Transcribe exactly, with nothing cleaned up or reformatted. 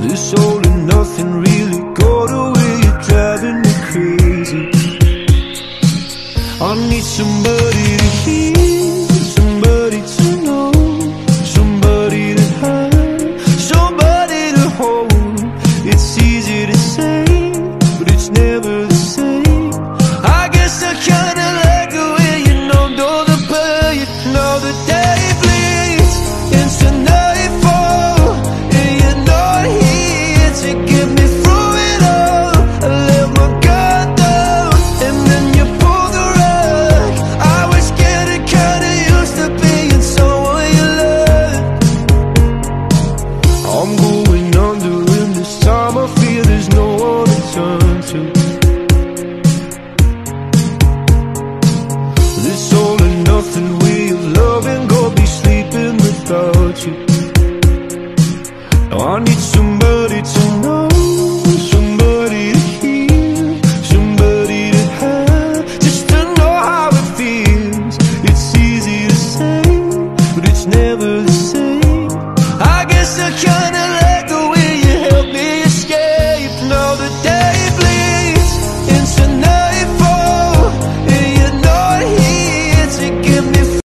This all and nothing really got away, you're driving me crazy. I need somebody to hear, somebody to know, somebody to have, somebody to hold. It's easy to say, but it's never the same. I guess I kinda like the way you numbed all the pain. Now the day bleeds into nightfall, and you're not here to get me through it all. I let my guard down, and then you pulled the rug. I was getting kinda used to being someone you loved. I'm going under, and this time I feel there's no one to turn to. This all and nothing way of loving, go be sleeping without you. Now I need somebody to know, somebody to hear, somebody to have, just to know how it feels. It's easy to say, but it's never the same. I guess I kinda